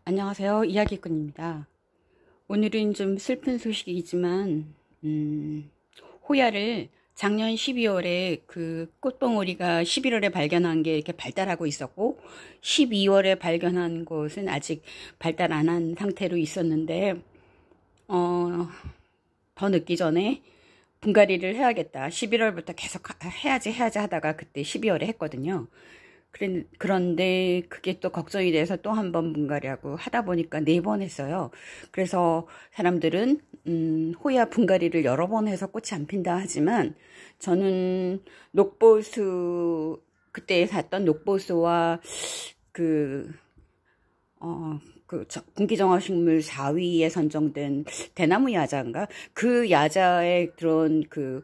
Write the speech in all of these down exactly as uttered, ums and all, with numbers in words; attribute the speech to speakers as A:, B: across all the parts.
A: 안녕하세요. 이야기꾼입니다. 오늘은 좀 슬픈 소식이지만 음, 호야를 작년 십이월에 그 꽃봉오리가 십일월에 발견한 게 이렇게 발달하고 있었고 십이월에 발견한 것은 아직 발달 안 한 상태로 있었는데 어, 더 늦기 전에 분갈이를 해야겠다. 십일월부터 계속 해야지 해야지 하다가 그때 십이월에 했거든요. 그런데 그게 또 걱정이 돼서 또 한 번 분갈이하고 하다 보니까 네 번 했어요. 그래서 사람들은 음, 호야 분갈이를 여러 번 해서 꽃이 안 핀다 하지만 저는 녹보수 그때 샀던 녹보수와 그 어, 그 군기정화식물 사 위에 선정된 대나무 야자인가? 그 야자에 들어온 그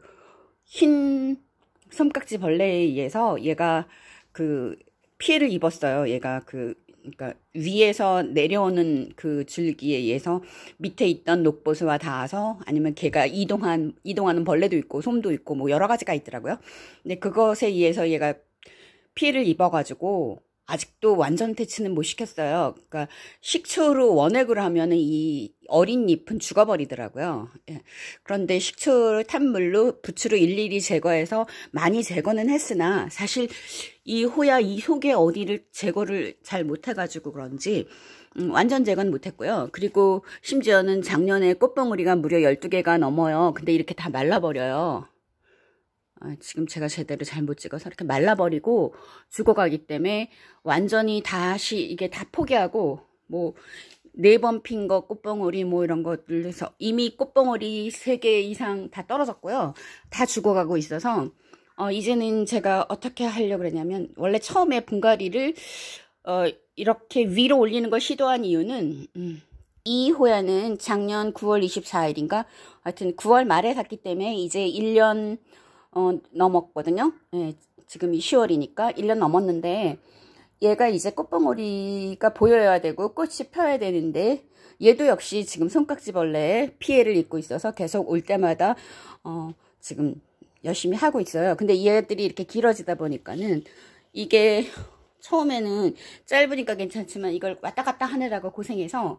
A: 흰 섬깍지 벌레에 의해서 얘가 그 피해를 입었어요. 얘가 그 그러니까 위에서 내려오는 그 줄기에 의해서 밑에 있던 녹보수와 닿아서 아니면 걔가 이동한 이동하는 벌레도 있고 솜도 있고 뭐 여러 가지가 있더라고요. 근데 그것에 의해서 얘가 피해를 입어가지고 아직도 완전 퇴치는 못 시켰어요. 그러니까 식초로 원액으로 하면은 이 어린 잎은 죽어버리더라고요. 예. 그런데 식초를 탄 물로 부추로 일일이 제거해서 많이 제거는 했으나 사실 이 호야 이 속에 어디를 제거를 잘 못해가지고 그런지 음, 완전 제거는 못했고요. 그리고 심지어는 작년에 꽃봉오리가 무려 열두 개가 넘어요. 근데 이렇게 다 말라버려요. 아, 지금 제가 제대로 잘 못 찍어서 이렇게 말라버리고 죽어가기 때문에 완전히 다시 이게 다 포기하고 뭐 네 번 핀 거 꽃봉오리 뭐 이런 것들 해서 이미 꽃봉오리 세 개 이상 다 떨어졌고요. 다 죽어가고 있어서 어, 이제는 제가 어떻게 하려고 그랬냐면 원래 처음에 분갈이를 어, 이렇게 위로 올리는 걸 시도한 이유는 음, 이 호야는 작년 구월 이십사일인가 하여튼 구월 말에 샀기 때문에 이제 일 년 어, 넘었거든요. 예, 지금이 시월이니까 일 년 넘었는데 얘가 이제 꽃봉오리가 보여야 되고 꽃이 펴야 되는데 얘도 역시 지금 손깍지벌레에 피해를 입고 있어서 계속 올 때마다 어, 지금 열심히 하고 있어요. 근데 얘들이 이렇게 길어지다 보니까는 이게 처음에는 짧으니까 괜찮지만 이걸 왔다 갔다 하느라고 고생해서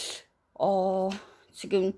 A: 어, 지금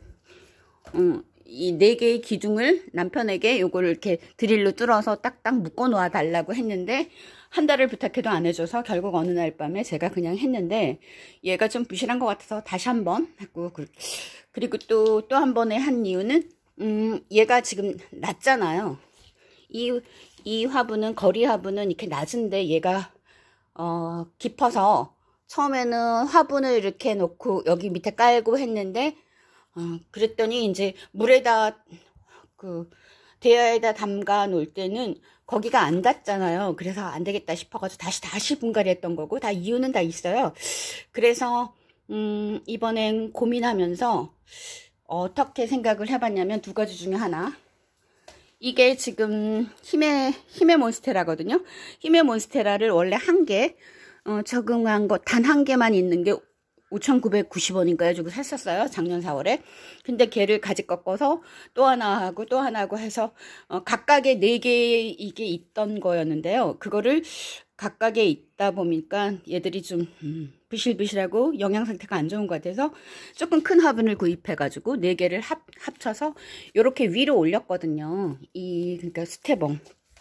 A: 음, 이 네 개의 기둥을 남편에게 요거를 이렇게 드릴로 뚫어서 딱딱 묶어 놓아 달라고 했는데 한 달을 부탁해도 안 해줘서 결국 어느 날 밤에 제가 그냥 했는데 얘가 좀 부실한 것 같아서 다시 한번 했고 그리고 또 또 한 번에 한 이유는 음 얘가 지금 낮잖아요. 이, 이 화분은 거리 화분은 이렇게 낮은데 얘가 어 깊어서 처음에는 화분을 이렇게 놓고 여기 밑에 깔고 했는데 어, 그랬더니 이제 물에다 그 대야에다 담가 놓을 때는 거기가 안 닿잖아요. 그래서 안 되겠다 싶어가지고 다시 다시 분갈이 했던 거고 다 이유는 다 있어요. 그래서 음, 이번엔 고민하면서 어떻게 생각을 해봤냐면 두 가지 중에 하나. 이게 지금 힘의 힘의 몬스테라거든요. 힘의 몬스테라를 원래 한 개 어, 적응한 거 단 한 개만 있는 게 오천구백구십 원인가요? 주고 샀었어요. 작년 사월에. 근데 걔를 가지 꺾어서 또 하나 하고 또 하나 하고 해서 어, 각각의 네 개 이게 있던 거였는데요. 그거를 각각에 있다 보니까 얘들이 좀 음, 비실비실하고 영양 상태가 안 좋은 것 같아서 조금 큰 화분을 구입해가지고 네 개를 합, 합쳐서 이렇게 위로 올렸거든요. 이 그러니까 스테봉.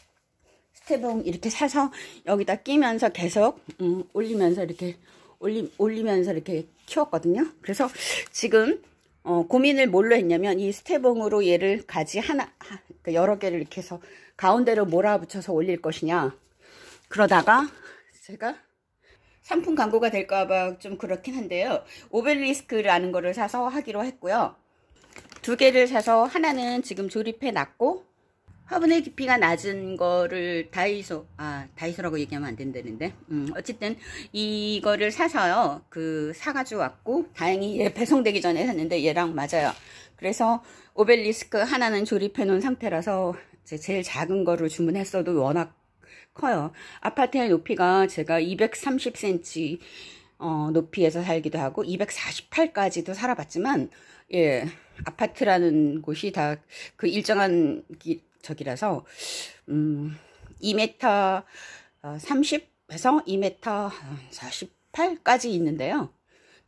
A: 스테봉 이렇게 사서 여기다 끼면서 계속 음, 올리면서 이렇게 올리, 올리면서 이렇게 키웠거든요. 그래서 지금 어, 고민을 뭘로 했냐면 이 스테봉으로 얘를 가지 하나 그러니까 여러 개를 이렇게 해서 가운데로 몰아붙여서 올릴 것이냐. 그러다가 제가 상품 광고가 될까봐 좀 그렇긴 한데요. 오벨리스크라는 거를 사서 하기로 했고요. 두 개를 사서 하나는 지금 조립해 놨고 화분의 깊이가 낮은 거를 다이소, 아, 다이소라고 얘기하면 안 된다는데. 음, 어쨌든, 이거를 사서요. 그, 사가지고 왔고, 다행히 얘 배송되기 전에 샀는데 얘랑 맞아요. 그래서 오벨리스크 하나는 조립해 놓은 상태라서 제일 작은 거를 주문했어도 워낙 커요. 아파트의 높이가 제가 이백삼십 센티미터, 어, 높이에서 살기도 하고, 이백사십팔까지도 살아봤지만, 예, 아파트라는 곳이 다 그 일정한 기, 저기라서 음, 이 미터 삼십에서 이 미터 사십팔까지 있는데요.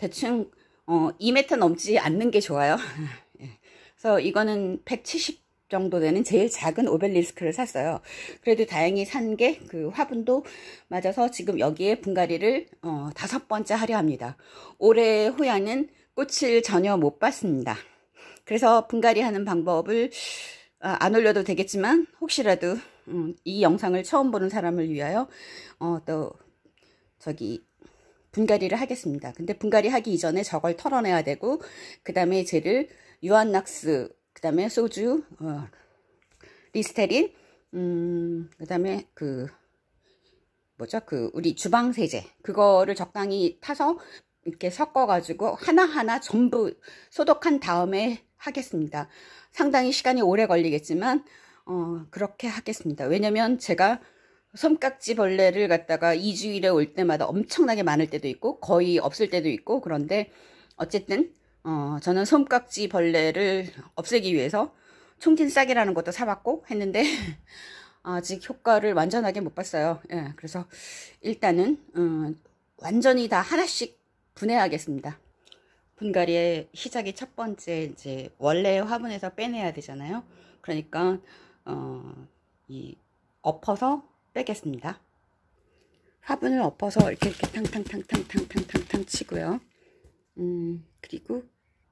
A: 대충 어, 이 미터 넘지 않는 게 좋아요. 그래서 이거는 백칠십 정도 되는 제일 작은 오벨리스크를 샀어요. 그래도 다행히 산 게 그 화분도 맞아서 지금 여기에 분갈이를 어, 다섯 번째 하려 합니다. 올해 호야는 꽃을 전혀 못 봤습니다. 그래서 분갈이 하는 방법을 아, 안 올려도 되겠지만 혹시라도 음, 이 영상을 처음 보는 사람을 위하여 어, 또 저기 분갈이를 하겠습니다. 근데 분갈이 하기 이전에 저걸 털어내야 되고 그 다음에 쟤를 유한낙스, 그 다음에 소주, 어, 리스테린, 음, 그 다음에 그 뭐죠? 그 우리 주방 세제 그거를 적당히 타서 이렇게 섞어 가지고 하나하나 전부 소독한 다음에 하겠습니다. 상당히 시간이 오래 걸리겠지만 어, 그렇게 하겠습니다. 왜냐면 제가 솜깍지 벌레를 갖다가 이 주일에 올 때마다 엄청나게 많을 때도 있고 거의 없을 때도 있고 그런데 어쨌든 어, 저는 솜깍지 벌레를 없애기 위해서 총진싹이라는 것도 사봤고 했는데 아직 효과를 완전하게 못 봤어요. 예, 그래서 일단은 음, 완전히 다 하나씩 분해하겠습니다. 분갈이의 시작이 첫 번째 이제 원래 화분에서 빼내야 되잖아요. 그러니까 어, 이 엎어서 빼겠습니다. 화분을 엎어서 이렇게 이렇게 탕탕탕탕탕탕탕탕 치고요. 음, 그리고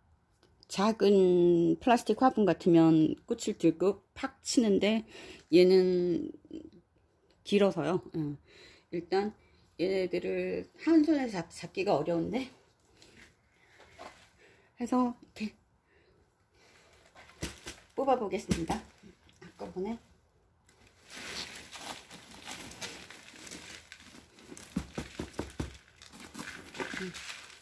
A: 작은 플라스틱 화분 같으면 꽃을 들고 팍 치는데 얘는 길어서요. 음, 일단 얘네들을 한 손에 잡, 잡기가 어려운데 해서 이렇게 뽑아 보겠습니다. 한꺼번에 음.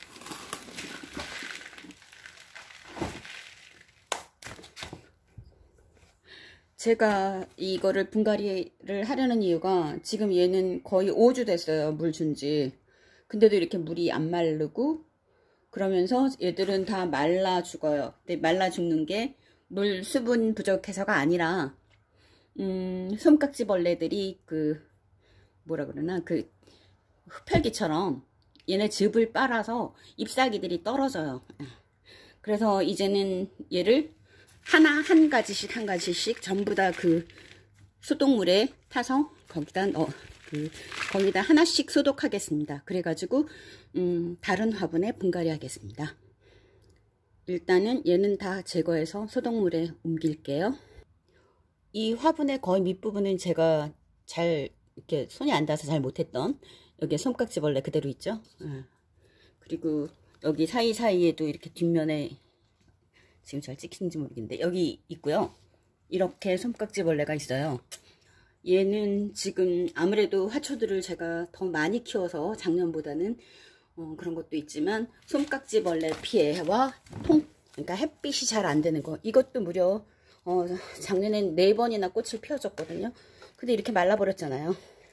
A: 제가 이거를 분갈이를 하려는 이유가 지금 얘는 거의 오 주 됐어요. 물 준지. 근데도 이렇게 물이 안 마르고 그러면서 얘들은 다 말라 죽어요. 근데 말라 죽는 게 물 수분 부족해서가 아니라 음, 솜깍지 벌레들이 그 뭐라 그러나 그 흡혈귀처럼 얘네 즙을 빨아서 잎사귀들이 떨어져요. 그래서 이제는 얘를 하나 한 가지씩 한 가지씩 전부 다 그 소독물에 타서 거기다 넣어 그 거기다 하나씩 소독하겠습니다. 그래가지고 음, 다른 화분에 분갈이 하겠습니다. 일단은 얘는 다 제거해서 소독물에 옮길게요. 이 화분의 거의 밑부분은 제가 잘 이렇게 손이 안 닿아서 잘 못했던 여기에 솜깍지벌레 그대로 있죠. 예. 그리고 여기 사이사이에도 이렇게 뒷면에 지금 잘 찍히는지 모르겠는데 여기 있고요. 이렇게 솜깍지벌레가 있어요. 얘는 지금 아무래도 화초들을 제가 더 많이 키워서 작년보다는 어, 그런 것도 있지만 솜깍지벌레 피해와 통 그러니까 햇빛이 잘 안 되는 거 이것도 무려 어, 작년엔 네 번이나 꽃을 피워줬거든요. 근데 이렇게 말라버렸잖아요.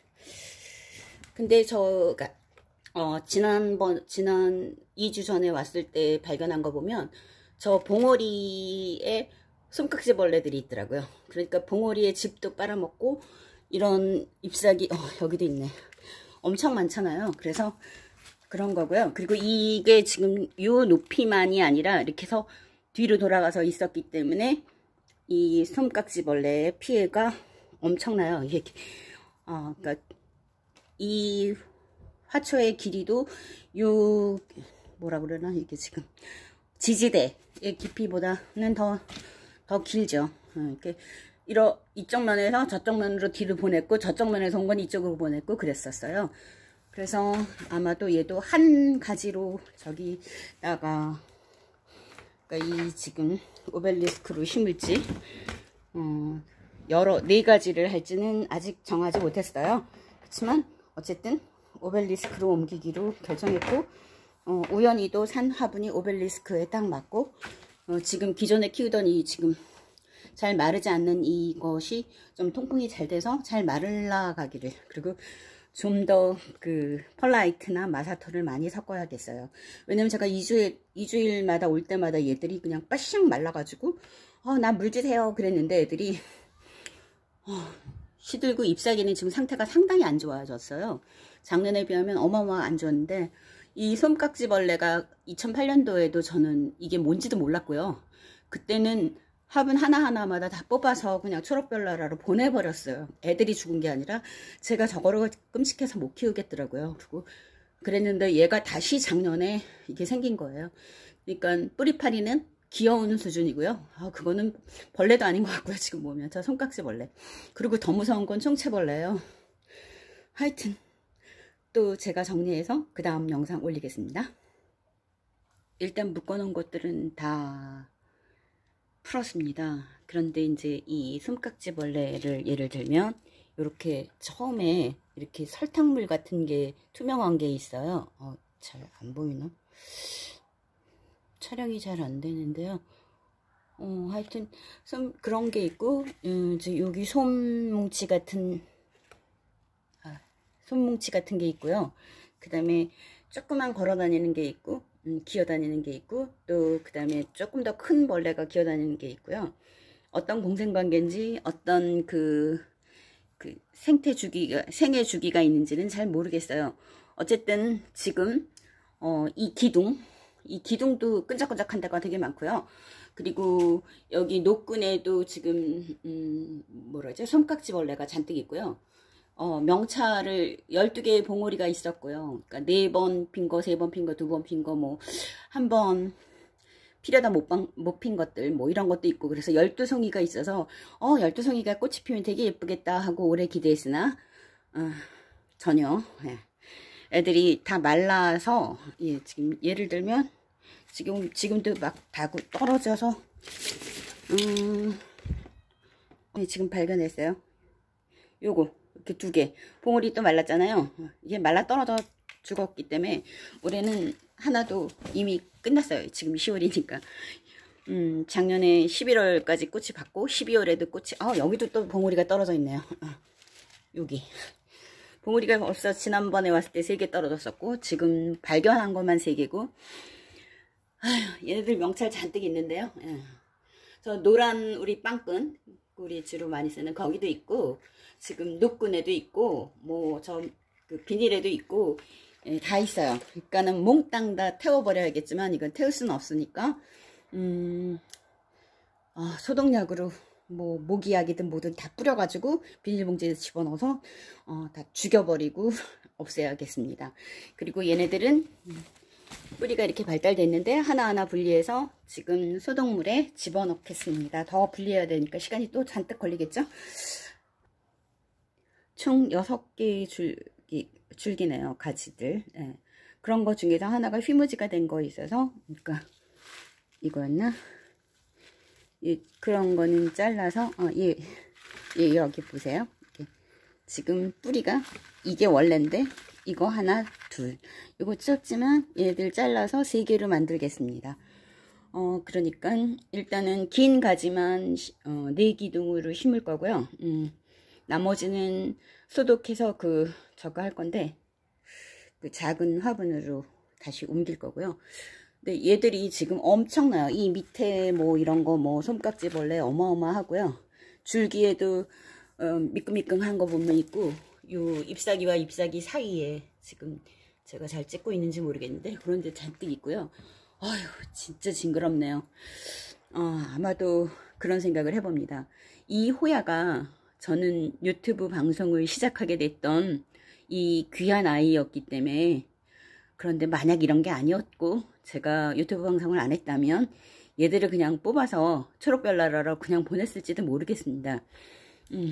A: 근데 저가 어, 지난번 지난 이 주 전에 왔을 때 발견한 거 보면 저 봉오리에 솜깍지벌레들이 있더라고요. 그러니까 봉오리의 즙도 빨아먹고 이런 잎사귀 어, 여기도 있네. 엄청 많잖아요. 그래서 그런 거고요. 그리고 이게 지금 요 높이만이 아니라 이렇게 해서 뒤로 돌아가서 있었기 때문에 이 솜깍지벌레의 피해가 엄청나요. 이게 어, 그러니까 이 화초의 길이도 요 뭐라 그러나 이게 지금 지지대의 깊이보다는 더 더 길죠. 이렇게 이러 이쪽 면에서 저쪽 면으로 뒤로 보냈고 저쪽 면에서 온 건 이쪽으로 보냈고 그랬었어요. 그래서 아마도 얘도 한 가지로 저기다가 그러니까 이 지금 오벨리스크로 심을지 어, 여러 네 가지를 할지는 아직 정하지 못했어요. 그렇지만 어쨌든 오벨리스크로 옮기기로 결정했고 어, 우연히도 산 화분이 오벨리스크에 딱 맞고 어, 지금 기존에 키우던 이 지금 잘 마르지 않는 이것이 좀 통풍이 잘 돼서 잘 말라가기를 그리고 좀 더 그 펄라이트나 마사토를 많이 섞어야겠어요. 왜냐면 제가 이 주일, 이 주일마다 올 때마다 얘들이 그냥 빠씩 말라가지고 어, 나 물 주세요 그랬는데 애들이 어, 시들고 잎사귀는 지금 상태가 상당히 안 좋아졌어요. 작년에 비하면 어마어마 안 좋았는데 이 솜깍지벌레가 이천팔 년도에도 저는 이게 뭔지도 몰랐고요. 그때는 화분 하나하나마다 다 뽑아서 그냥 초록별나라로 보내버렸어요. 애들이 죽은 게 아니라 제가 저거를 끔찍해서 못 키우겠더라고요. 그리고 그랬는데 얘가 다시 작년에 이게 생긴 거예요. 그러니까 뿌리파리는 귀여운 수준이고요. 아, 그거는 벌레도 아닌 것 같고요. 지금 보면 저 손깍지벌레. 그리고 더 무서운 건 총채벌레예요. 하여튼 또 제가 정리해서 그 다음 영상 올리겠습니다. 일단 묶어놓은 것들은 다 풀었습니다. 그런데 이제 이 솜깍지벌레를 예를 들면 이렇게 처음에 이렇게 설탕물 같은 게 투명한 게 있어요. 어, 잘 안 보이나? 촬영이 잘 안 되는데요. 어, 하여튼 솜, 그런 게 있고 음, 이제 여기 솜뭉치 같은 아, 솜뭉치 같은 게 있고요. 그 다음에 조그만 걸어다니는 게 있고 음, 기어다니는 게 있고 또 그 다음에 조금 더 큰 벌레가 기어다니는 게 있고요. 어떤 공생관계인지 어떤 그, 그 생태 주기가 생애 주기가 있는지는 잘 모르겠어요. 어쨌든 지금 어, 이 기둥 이 기둥도 끈적끈적한 데가 되게 많고요. 그리고 여기 노끈에도 지금 음, 뭐라죠? 솜깍지벌레가 잔뜩 있고요. 어, 명찰을 열두 개의 봉오리가 있었고요. 그러니까 네 번 핀 거, 세 번 핀 거, 두 번 핀 거, 뭐 한 번 피려다 못, 못 핀 것들 뭐 이런 것도 있고 그래서 열두 송이가 있어서 어 열두 송이가 꽃이 피면 되게 예쁘겠다 하고 오래 기대했으나 어, 전혀 예. 애들이 다 말라서 예, 지금 예를 들면 지금 지금도 막 다 떨어져서 음, 예, 지금 발견했어요. 요거 이렇게 두 개 봉오리 또 말랐잖아요. 이게 말라 떨어져 죽었기 때문에 올해는 하나도 이미 끝났어요. 지금 시월이니까 음, 작년에 십일월까지 꽃이 받고 십이월에도 꽃이 아 여기도 또 봉오리가 떨어져 있네요. 아, 여기 봉오리가 벌써 지난번에 왔을 때 세 개 떨어졌었고 지금 발견한 것만 세 개고 아휴, 얘네들 명찰 잔뜩 있는데요. 예. 저 노란 우리 빵끈 우리 주로 많이 쓰는 거기도 있고 지금 노끈에도 있고 뭐 저 그 비닐에도 있고 예, 다 있어요. 그러니까는 몽땅 다 태워버려야겠지만 이건 태울 수는 없으니까 음, 아, 소독약으로 뭐 모기약이든 뭐든 다 뿌려가지고 비닐봉지에 집어넣어서 어, 다 죽여버리고 없애야겠습니다. 그리고 얘네들은 뿌리가 이렇게 발달됐는데 하나하나 분리해서 지금 소독물에 집어넣겠습니다. 더 분리해야 되니까 시간이 또 잔뜩 걸리겠죠? 총 여섯 개의 줄기, 줄기네요. 가지들. 예. 그런 거 중에서 하나가 휘무지가 된 거 있어서 그러니까 이거였나? 예, 그런 거는 잘라서 어, 예, 예, 여기 보세요. 이렇게. 지금 뿌리가 이게 원래인데 이거 하나 둘 이거 짧지만 얘들 잘라서 세 개로 만들겠습니다. 어 그러니까 일단은 긴 가지만 어, 네 기둥으로 심을 거고요. 음, 나머지는 소독해서 그 저거 할 건데 그 작은 화분으로 다시 옮길 거고요. 근데 얘들이 지금 엄청나요. 이 밑에 뭐 이런 거 뭐 솜깍지벌레 어마어마하고요. 줄기에도 어, 미끈미끈한 거 보면 있고 요 잎사귀와 잎사귀 사이에 지금 제가 잘 찍고 있는지 모르겠는데 그런데 잔뜩 있고요. 아휴 진짜 징그럽네요. 어, 아마도 그런 생각을 해봅니다. 이 호야가 저는 유튜브 방송을 시작하게 됐던 이 귀한 아이였기 때문에 그런데 만약 이런 게 아니었고 제가 유튜브 방송을 안 했다면 얘들을 그냥 뽑아서 초록별나라로 그냥 보냈을지도 모르겠습니다. 음,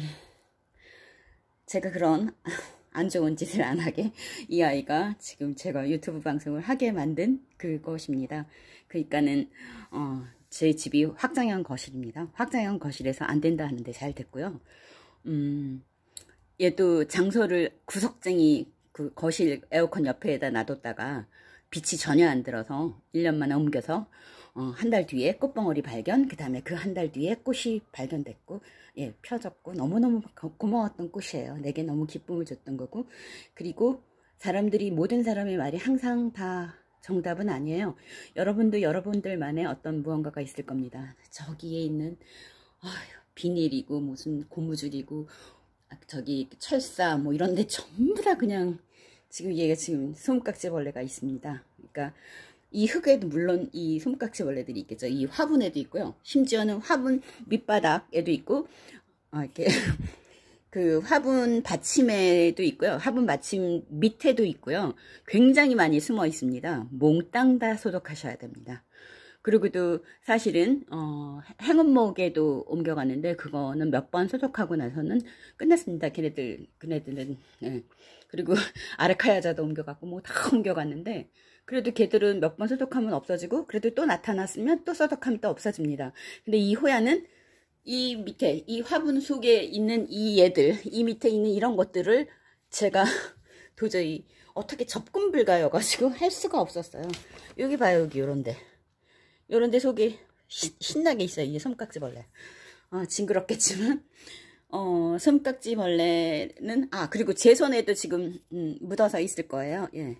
A: 제가 그런 안 좋은 짓을 안 하게 이 아이가 지금 제가 유튜브 방송을 하게 만든 그것입니다. 그러니까는 어, 제 집이 확장형 거실입니다. 확장형 거실에서 안 된다 하는데 잘 됐고요. 음, 얘도 장소를 구석쟁이 그 거실 에어컨 옆에다 놔뒀다가 빛이 전혀 안 들어서 일 년 만에 옮겨서 어, 한 달 뒤에 꽃봉오리 발견, 그 다음에 그 한 달 뒤에 꽃이 발견됐고 예, 펴졌고 너무너무 고마웠던 꽃이에요. 내게 너무 기쁨을 줬던 거고 그리고 사람들이 모든 사람의 말이 항상 다 정답은 아니에요. 여러분도 여러분들만의 어떤 무언가가 있을 겁니다. 저기에 있는 아휴, 비닐이고 무슨 고무줄이고 저기 철사 뭐 이런데 전부 다 그냥 지금 얘가 지금 솜깍지벌레가 있습니다. 그러니까 이 흙에도 물론 이 솜깍지벌레들이 있겠죠. 이 화분에도 있고요. 심지어는 화분 밑바닥에도 있고, 어, 이렇게 그 화분 받침에도 있고요. 화분 받침 밑에도 있고요. 굉장히 많이 숨어 있습니다. 몽땅 다 소독하셔야 됩니다. 그리고 또 사실은 어, 행운목에도 옮겨갔는데 그거는 몇 번 소독하고 나서는 끝났습니다. 걔네들, 걔네들은. 네. 그리고 아르카야자도 옮겨갔고 뭐 다 옮겨갔는데 그래도 걔들은 몇 번 소독하면 없어지고 그래도 또 나타났으면 또 소독하면 또 없어집니다. 근데 이 호야는 이 밑에 이 화분 속에 있는 이 얘들, 이 밑에 있는 이런 것들을 제가 도저히 어떻게 접근 불가여가지고 할 수가 없었어요. 여기 봐요. 여기 요런데 요런데 속에 시, 신나게 있어요. 이 솜깍지벌레. 아, 징그럽겠지만 어, 솜깍지벌레는 아 그리고 제 손에도 지금 음, 묻어서 있을 거예요. 예.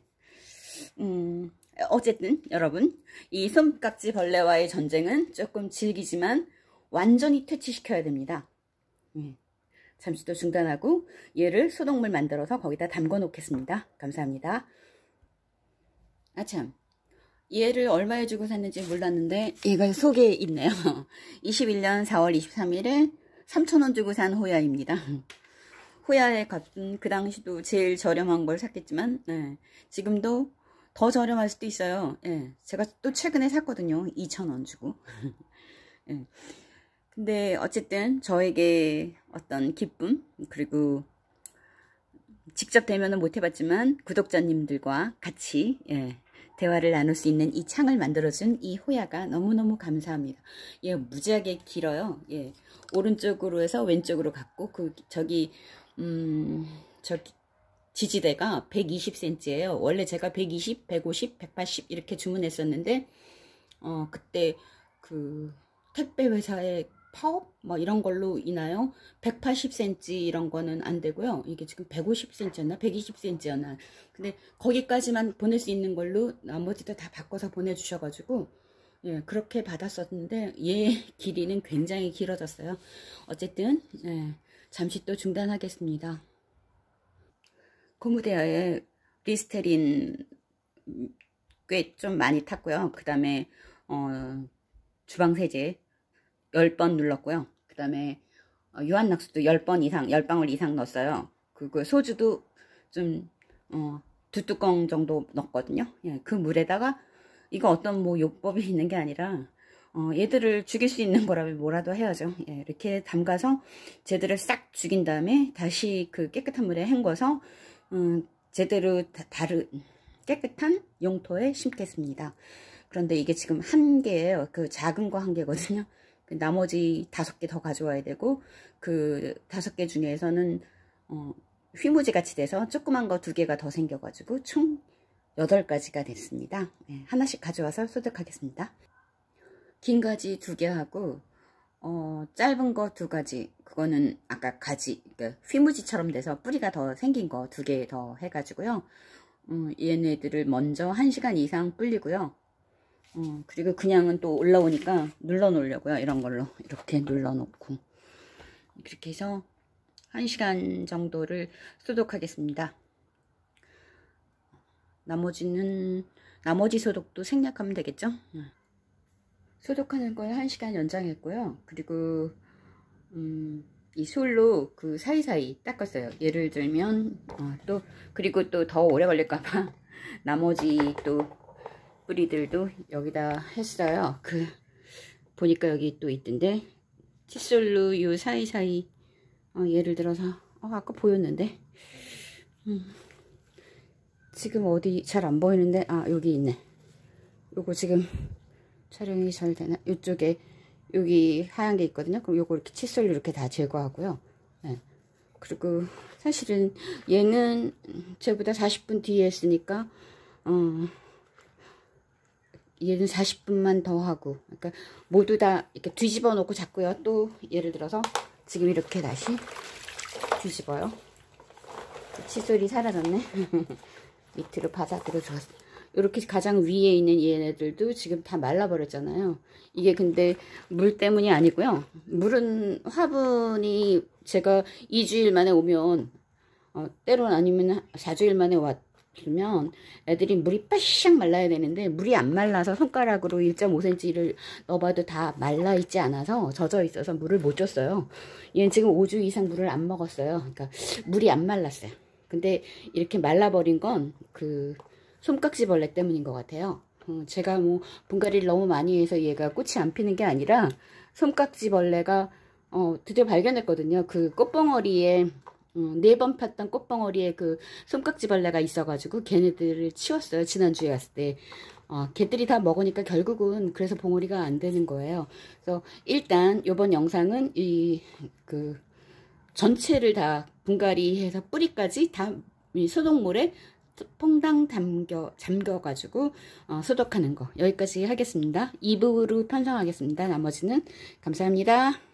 A: 음, 어쨌든 여러분 이 솜깍지벌레와의 전쟁은 조금 질기지만 완전히 퇴치시켜야 됩니다. 예. 잠시 또 중단하고 얘를 소독물 만들어서 거기다 담궈 놓겠습니다. 감사합니다. 아참, 얘를 얼마에 주고 샀는지 몰랐는데 얘가 속에 있네요. 이십일 년 사월 이십삼일에 삼천 원 주고 산 호야입니다. 호야의 값은 그 당시도 제일 저렴한 걸 샀겠지만 예. 지금도 더 저렴할 수도 있어요. 예. 제가 또 최근에 샀거든요. 이천 원 주고. 예. 근데 어쨌든 저에게 어떤 기쁨 그리고 직접 대면은 못 해봤지만 구독자님들과 같이 예, 대화를 나눌 수 있는 이 창을 만들어준 이 호야가 너무너무 감사합니다. 예, 무지하게 길어요. 예, 오른쪽으로 해서 왼쪽으로 갔고 그 저기 음 저기 지지대가 백이십 센티미터예요. 원래 제가 백이십, 백오십, 백팔십 이렇게 주문했었는데 어 그때 그 택배 회사에 파업 뭐 이런 걸로 인하여 백팔십 센티미터 이런 거는 안 되고요. 이게 지금 백오십 센티미터였나 백이십 센티미터였나. 근데 거기까지만 보낼 수 있는 걸로 나머지도 다 바꿔서 보내주셔가지고 예 그렇게 받았었는데 얘 길이는 굉장히 길어졌어요. 어쨌든 예, 잠시 또 중단하겠습니다. 고무대야에 리스테린 꽤 좀 많이 탔고요. 그 다음에 어, 주방세제 열 번 눌렀고요. 그 다음에 유한낙수도 열 번 이상, 열 방울 이상 넣었어요. 그리고 소주도 좀, 어, 두 뚜껑 정도 넣었거든요. 예, 그 물에다가, 이거 어떤 뭐 요법이 있는 게 아니라, 어, 얘들을 죽일 수 있는 거라면 뭐라도 해야죠. 예, 이렇게 담가서 쟤들을 싹 죽인 다음에 다시 그 깨끗한 물에 헹궈서, 음, 제대로 다, 다른 깨끗한 용토에 심겠습니다. 그런데 이게 지금 한 개예요. 그 작은 거 한 개거든요. 나머지 다섯 개 더 가져와야 되고 그 다섯 개 중에서는 어, 휘무지 같이 돼서 조그만 거 두 개가 더 생겨가지고 총 여덟 가지가 됐습니다. 네, 하나씩 가져와서 소독하겠습니다. 긴 가지 두 개 하고 어, 짧은 거 두 가지 그거는 아까 가지 그러니까 휘무지처럼 돼서 뿌리가 더 생긴 거 두 개 더 해가지고요. 음, 얘네들을 먼저 한 시간 이상 불리고요. 어, 그리고 그냥은 또 올라오니까 눌러 놓으려고요. 이런 걸로 이렇게 눌러 놓고 그렇게 해서 한 시간 정도를 소독하겠습니다. 나머지는 나머지 소독도 생략하면 되겠죠. 소독하는 걸 한 시간 연장했고요. 그리고 음, 이 솔로 그 사이사이 닦았어요. 예를 들면 어, 또 그리고 또 더 오래 걸릴까봐 나머지 또 뿌리들도 여기다 했어요. 그 보니까 여기 또 있던데 칫솔로 요 사이사이 어, 예를 들어서 어, 아까 보였는데 음, 지금 어디 잘 안 보이는데 아 여기 있네. 요거 지금 촬영이 잘 되나? 이쪽에 여기 하얀 게 있거든요. 그럼 요거 이렇게 칫솔로 이렇게 다 제거하고요. 네. 그리고 사실은 얘는 저보다 사십 분 뒤에 했으니까 어 얘는 사십 분만 더 하고 그러니까 모두 다 이렇게 뒤집어 놓고 잡고요. 또 예를 들어서 지금 이렇게 다시 뒤집어요. 칫솔이 사라졌네. 밑으로 바닥으로 들어갔어. 이렇게 가장 위에 있는 얘네들도 지금 다 말라버렸잖아요. 이게 근데 물 때문이 아니고요. 물은 화분이 제가 이 주일 만에 오면 어, 때론 아니면 사 주일 만에 왔 두면 애들이 물이 빠샥 말라야 되는데 물이 안 말라서 손가락으로 일 점 오 센티미터를 넣어봐도 다 말라 있지 않아서 젖어 있어서 물을 못 줬어요. 얘는 지금 오 주 이상 물을 안 먹었어요. 그러니까 물이 안 말랐어요. 근데 이렇게 말라버린 건 그 솜깍지벌레 때문인 것 같아요. 어, 제가 뭐 분갈이를 너무 많이 해서 얘가 꽃이 안 피는 게 아니라 솜깍지벌레가 어, 드디어 발견했거든요. 그 꽃봉오리에 음, 네 번 폈던 꽃봉오리에 그 솜깍지벌레가 있어가지고 걔네들을 치웠어요. 지난주에 갔을 때. 어, 걔들이 다 먹으니까 결국은 그래서 봉오리가 안 되는 거예요. 그래서 일단 요번 영상은 이 그 전체를 다 분갈이해서 뿌리까지 다 이 소독물에 퐁당 담겨 잠겨가지고 어, 소독하는 거 여기까지 하겠습니다. 이 부로 편성하겠습니다. 나머지는 감사합니다.